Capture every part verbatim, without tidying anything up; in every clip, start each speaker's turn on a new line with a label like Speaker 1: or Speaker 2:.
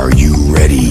Speaker 1: Are you ready?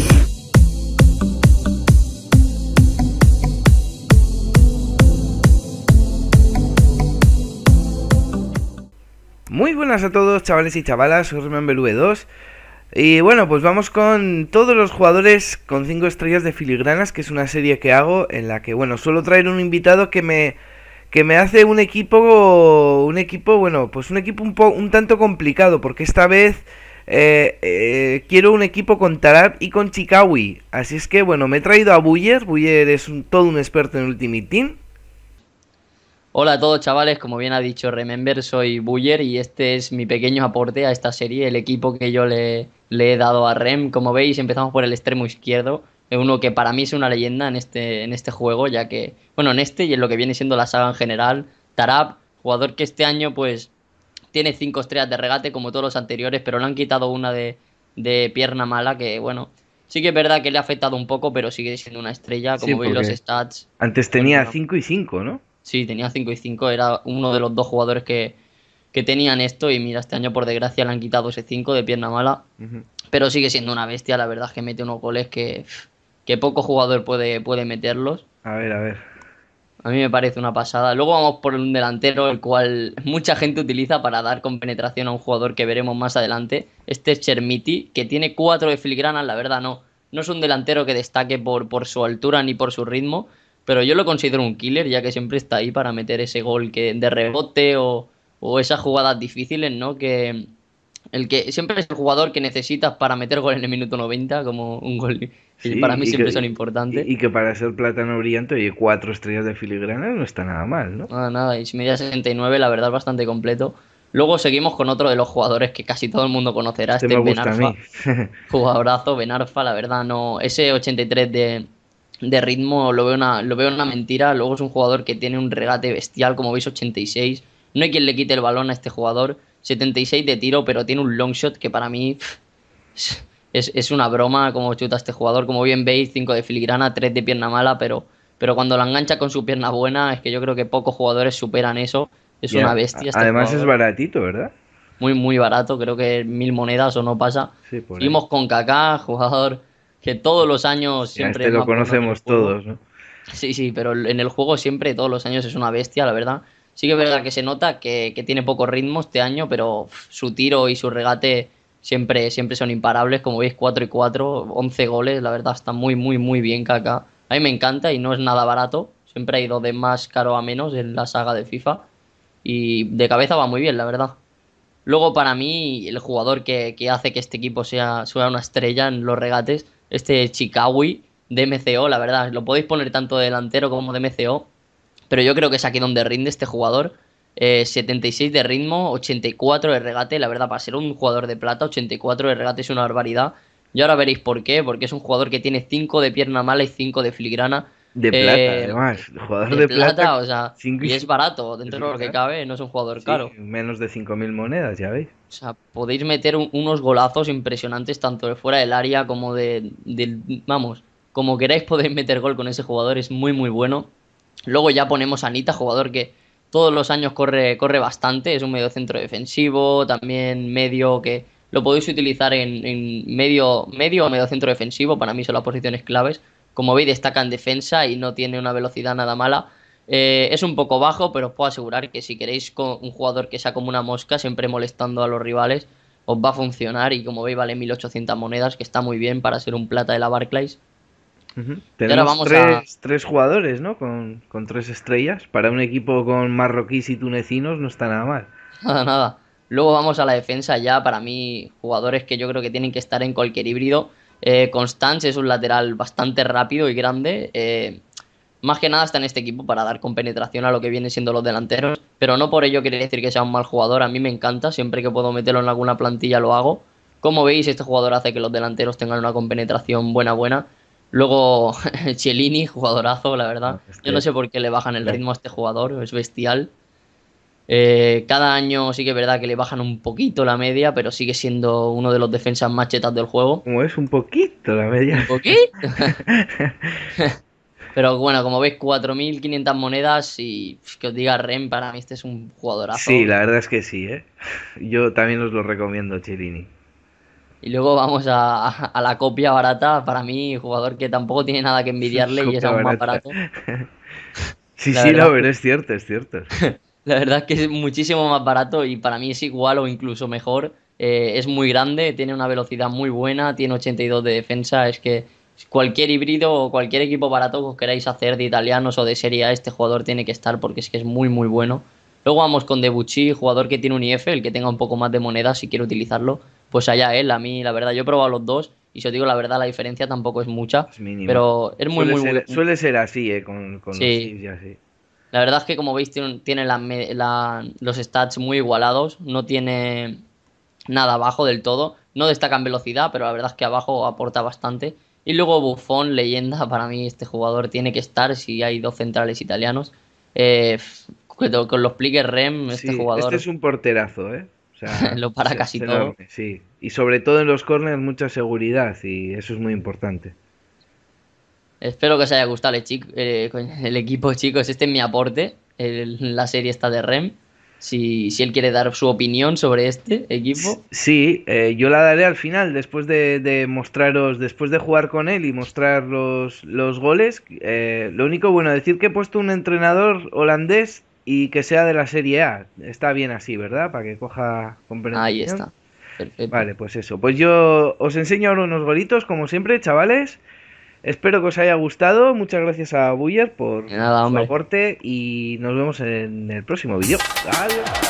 Speaker 2: Muy buenas a todos, chavales y chavalas, soy Remember V dos. Y bueno, pues vamos con todos los jugadores con cinco estrellas de filigranas, que es una serie que hago en la que, bueno, suelo traer un invitado que me que me hace un equipo un equipo, bueno, pues un equipo un, po, un tanto complicado, porque esta vez eh, eh, quiero un equipo con Tarab y con Chikawi. Así es que, bueno, me he traído a Buller. Buller es un, todo un experto en Ultimate Team.
Speaker 3: Hola a todos, chavales, como bien ha dicho Remember, soy Buller y este es mi pequeño aporte a esta serie, el equipo que yo le, le he dado a Rem. Como veis, empezamos por el extremo izquierdo, uno que para mí es una leyenda en este, en este juego, ya que, bueno, en este y en lo que viene siendo la saga en general, Tarab, jugador que este año pues tiene cinco estrellas de regate como todos los anteriores, pero le han quitado una de, de pierna mala que, bueno, sí que es verdad que le ha afectado un poco, pero sigue siendo una estrella,
Speaker 2: Sí,
Speaker 3: como veis los
Speaker 2: porque
Speaker 3: stats.
Speaker 2: antes
Speaker 3: Bueno,
Speaker 2: tenía
Speaker 3: bueno.
Speaker 2: cinco y cinco, ¿no?
Speaker 3: Sí, tenía cinco y cinco, era uno de los dos jugadores que, que tenían esto y mira, este año por desgracia le han quitado ese cinco de pierna mala,
Speaker 2: Uh-huh.
Speaker 3: pero sigue siendo una bestia, la verdad es que mete unos goles que, que poco jugador puede, puede meterlos.
Speaker 2: A ver, a ver.
Speaker 3: A mí me parece una pasada. Luego vamos por un delantero, el cual mucha gente utiliza para dar con penetración a un jugador que veremos más adelante. Este es Chermiti, que tiene cuatro de filigranas, la verdad no. No es un delantero que destaque por, por su altura ni por su ritmo, pero yo lo considero un killer, ya que siempre está ahí para meter ese gol que, de rebote o, o esas jugadas difíciles, ¿no? Que el que siempre es el jugador que necesitas para meter gol en el minuto noventa, como un gol que para
Speaker 2: Sí,
Speaker 3: mí
Speaker 2: y que,
Speaker 3: siempre son importantes.
Speaker 2: y, y que para ser plátano brillante, oye, cuatro estrellas de filigrana no está nada mal, ¿no?
Speaker 3: Nada, nada, y si media sesenta y nueve, la verdad es bastante completo. Luego seguimos con otro de los jugadores que casi todo el mundo conocerá,
Speaker 2: Este
Speaker 3: este
Speaker 2: me
Speaker 3: es Ben
Speaker 2: gusta a
Speaker 3: Arfa.
Speaker 2: mí.
Speaker 3: Jugadorazo, Ben Arfa, la verdad, no. Ese ochenta y tres de, de ritmo lo veo una, lo veo una mentira. Luego es un jugador que tiene un regate bestial, como veis, ochenta y seis. No hay quien le quite el balón a este jugador. setenta y seis de tiro, pero tiene un long shot que para mí pff, es, es una broma como chuta este jugador. Como bien veis, cinco de filigrana, tres de pierna mala, pero, pero cuando la engancha con su pierna buena, es que yo creo que pocos jugadores superan eso. Es
Speaker 2: Y
Speaker 3: una
Speaker 2: a-
Speaker 3: bestia este
Speaker 2: además es
Speaker 3: jugador.
Speaker 2: baratito, ¿verdad?
Speaker 3: Muy, muy barato, creo que mil monedas o no pasa.
Speaker 2: Sí, por ahí.
Speaker 3: Seguimos con Kaká, jugador que todos los años
Speaker 2: Sí, a
Speaker 3: siempre
Speaker 2: este
Speaker 3: es
Speaker 2: lo
Speaker 3: más bueno en el
Speaker 2: conocemos
Speaker 3: juego.
Speaker 2: todos, ¿no?
Speaker 3: Sí, sí, pero en el juego siempre, todos los años es una bestia, la verdad. Sí que es verdad que se nota que, que tiene poco ritmo este año, pero uf, su tiro y su regate siempre, siempre son imparables. Como veis, cuatro y cuatro, once goles, la verdad está muy, muy, muy bien Kaká. A mí me encanta y no es nada barato. Siempre ha ido de más caro a menos en la saga de FIFA. Y de cabeza va muy bien, la verdad. Luego, para mí, el jugador que, que hace que este equipo sea, sea una estrella en los regates, este Chikawi de M C O, la verdad, lo podéis poner tanto de delantero como de M C O, pero yo creo que es aquí donde rinde este jugador. Eh, setenta y seis de ritmo, ochenta y cuatro de regate, la verdad, para ser un jugador de plata, ochenta y cuatro de regate es una barbaridad. Y ahora veréis por qué, porque es un jugador que tiene cinco de pierna mala y cinco de filigrana.
Speaker 2: De plata,
Speaker 3: Eh,
Speaker 2: además. Jugador
Speaker 3: de
Speaker 2: de plata,
Speaker 3: plata, o sea,
Speaker 2: cinco y
Speaker 3: y es
Speaker 2: cinco.
Speaker 3: barato, dentro de lo que cabe, no es un jugador
Speaker 2: Sí,
Speaker 3: caro.
Speaker 2: menos de cinco mil monedas, ya veis.
Speaker 3: O sea, podéis meter un- unos golazos impresionantes tanto de fuera del área como de, del- vamos, como queráis podéis meter gol con ese jugador, es muy muy bueno. Luego ya ponemos a Anita, jugador que todos los años corre, corre bastante, es un medio centro defensivo, también medio que lo podéis utilizar en, en medio, medio o medio centro defensivo, para mí son las posiciones claves. Como veis, destaca en defensa y no tiene una velocidad nada mala. Eh, es un poco bajo, pero os puedo asegurar que si queréis con un jugador que sea como una mosca, siempre molestando a los rivales, os va a funcionar. Y como veis, vale mil ochocientas monedas, que está muy bien para ser un plata de la Barclays.
Speaker 2: Ujú.
Speaker 3: Y ahora
Speaker 2: Tenemos
Speaker 3: vamos a.
Speaker 2: tres, tres jugadores, ¿no? Con, con tres estrellas. Para un equipo con marroquíes y tunecinos no está nada mal.
Speaker 3: Nada, nada. Luego vamos a la defensa ya. Para mí, jugadores que yo creo que tienen que estar en cualquier híbrido. Eh, Constance es un lateral bastante rápido y grande. Eh, más que nada está en este equipo para dar con penetración a lo que vienen siendo los delanteros. Pero no por ello quiere decir que sea un mal jugador. A mí me encanta. Siempre que puedo meterlo en alguna plantilla lo hago. Como veis, este jugador hace que los delanteros tengan una compenetración buena, buena. Luego, Chiellini, jugadorazo, la verdad.
Speaker 2: No, es
Speaker 3: Yo no
Speaker 2: que
Speaker 3: sé por qué le bajan el
Speaker 2: la-
Speaker 3: ritmo a este jugador. Es bestial. Eh, cada año sí que es verdad que le bajan un poquito la media, pero sigue siendo uno de los defensas más chetas del juego.
Speaker 2: como es un poquito la media.
Speaker 3: Un poquito. Pero bueno, como veis, cuatro mil quinientas monedas y pf, que os diga Ren, para mí este es un
Speaker 2: Sí,
Speaker 3: jugadorazo.
Speaker 2: la verdad es que sí, ¿eh? Yo también os lo recomiendo, Chiellini.
Speaker 3: Y luego vamos a, a la copia barata, para mí, jugador que tampoco tiene nada que envidiarle y es
Speaker 2: Copia
Speaker 3: aún más
Speaker 2: barata.
Speaker 3: barato.
Speaker 2: Sí,
Speaker 3: La
Speaker 2: sí, no,
Speaker 3: verdad
Speaker 2: pero
Speaker 3: es
Speaker 2: es cierto, es cierto.
Speaker 3: que, la verdad es que es muchísimo más barato y para mí es igual o incluso mejor. Eh, es muy grande, tiene una velocidad muy buena, tiene ochenta y dos de defensa. Es que cualquier híbrido o cualquier equipo barato que os queráis hacer de italianos o de Serie A, este jugador tiene que estar porque es que es muy, muy bueno. Luego vamos con Debuchy, jugador que tiene un I F, el que tenga un poco más de moneda si quiere utilizarlo, pues allá él. A mí, la verdad, yo he probado los dos y si os digo la verdad, la diferencia tampoco es mucha,
Speaker 2: Es mínima.
Speaker 3: pero es muy,
Speaker 2: Suele
Speaker 3: muy,
Speaker 2: ser,
Speaker 3: muy.
Speaker 2: suele ser así, eh, con, con los
Speaker 3: Sí,
Speaker 2: chips y así.
Speaker 3: la verdad es que como veis tiene, tiene la me- la- los stats muy igualados, no tiene nada abajo del todo, no destaca en velocidad, pero la verdad es que abajo aporta bastante. Y luego Buffon, leyenda, para mí este jugador tiene que estar si hay dos centrales italianos. Eh, con con los pliegues R E M, este
Speaker 2: Sí, este es
Speaker 3: jugador
Speaker 2: un porterazo, ¿eh? O sea,
Speaker 3: lo para
Speaker 2: es,
Speaker 3: casi
Speaker 2: es
Speaker 3: todo.
Speaker 2: enorme, sí. Y sobre todo en los corners mucha seguridad y eso es muy importante.
Speaker 3: Espero que os haya gustado el, chic- eh, coño, el equipo, chicos. Este es mi aporte. el- la serie está de R E M. Si, si él quiere dar su opinión sobre este
Speaker 2: S-
Speaker 3: equipo.
Speaker 2: Sí, eh, yo la daré al final, después de, de mostraros, después de jugar con él y mostrar los, los goles. Eh, lo único bueno, decir que he puesto un entrenador holandés y que sea de la Serie A. Está bien así, ¿verdad? Para que coja
Speaker 3: Ahí
Speaker 2: compenetración.
Speaker 3: está. Perfecto.
Speaker 2: Vale, pues eso. Pues yo os enseño ahora unos golitos, como siempre, chavales. Espero que os haya gustado. Muchas gracias a Buller por
Speaker 3: Y nada,
Speaker 2: su
Speaker 3: hombre.
Speaker 2: aporte y nos vemos en el próximo vídeo. Adiós.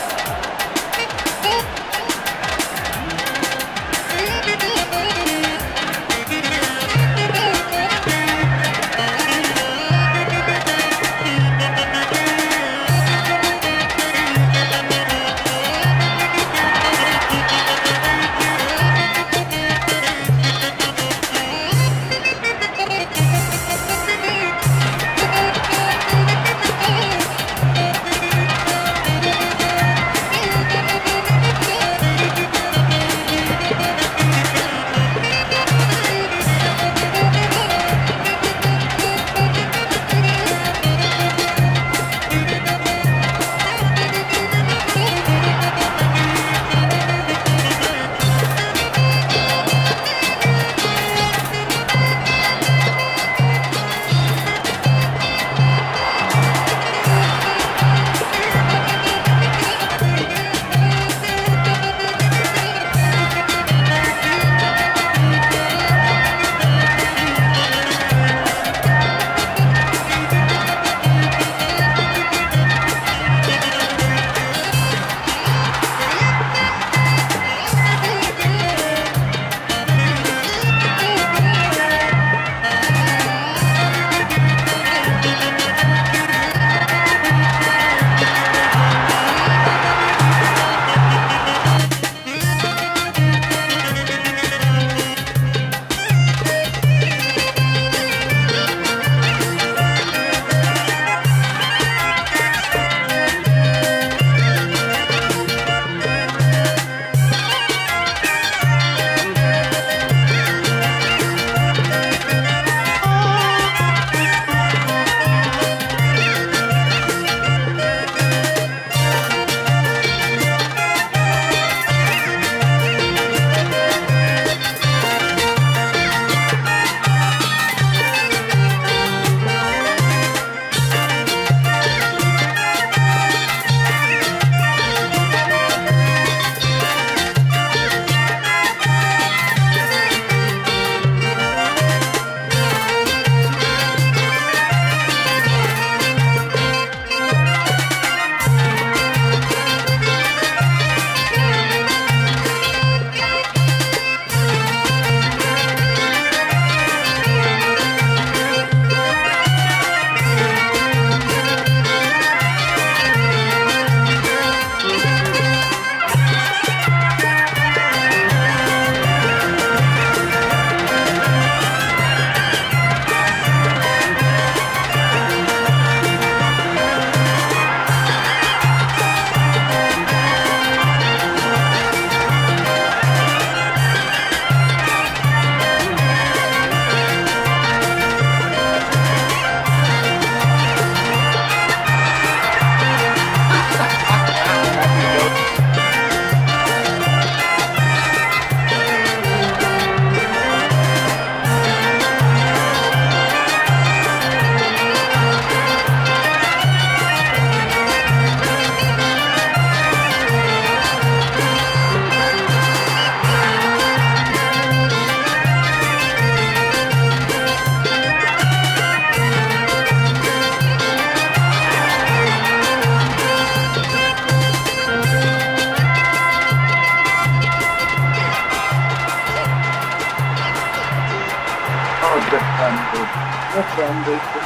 Speaker 1: grande, no es grande esto.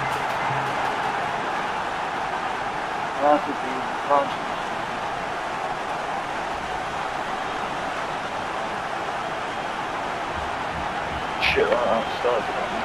Speaker 1: Ah, sí, sí, ah, sí. Shit, ah, está grande.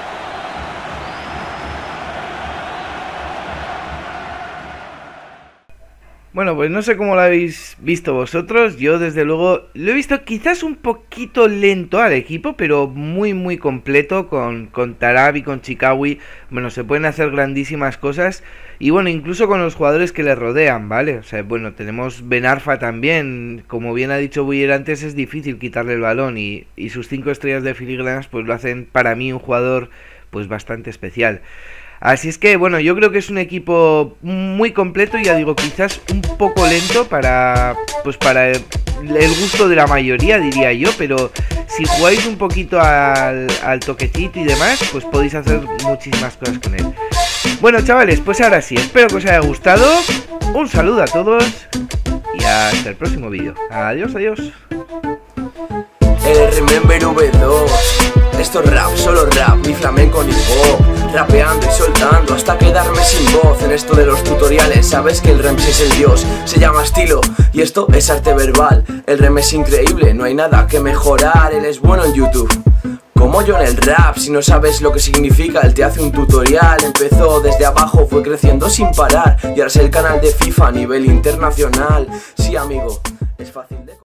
Speaker 2: Bueno, pues no sé cómo lo habéis visto vosotros. Yo desde luego lo he visto quizás un poquito lento al equipo, pero muy muy completo con, con Tarab y con Chikawi. Bueno, se pueden hacer grandísimas cosas. Y bueno, incluso con los jugadores que le rodean, ¿vale? O sea, bueno, tenemos Ben Arfa también. Como bien ha dicho Buller antes, es difícil quitarle el balón. Y, y sus cinco estrellas de filigranas pues lo hacen para mí un jugador pues bastante especial. Así es que, bueno, yo creo que es un equipo muy completo, ya digo, quizás un poco lento para, pues para el, el gusto de la mayoría, diría yo, pero si jugáis un poquito al, al toquecito y demás, pues podéis hacer muchísimas cosas con él. Bueno, chavales, pues ahora sí, espero que os haya gustado, un saludo a todos y hasta el próximo vídeo. Adiós, adiós.
Speaker 4: El Remember V dos. Esto es rap, solo rap, ni flamenco ni pop. Rapeando y soltando hasta quedarme sin voz. En esto de los tutoriales sabes que el Rems es el dios. Se llama estilo y esto es arte verbal. El Rem es increíble, no hay nada que mejorar. Él es bueno en YouTube, como yo en el rap. Si no sabes lo que significa, él te hace un tutorial. Empezó desde abajo, fue creciendo sin parar y ahora es el canal de FIFA a nivel internacional. Sí, amigo, es fácil.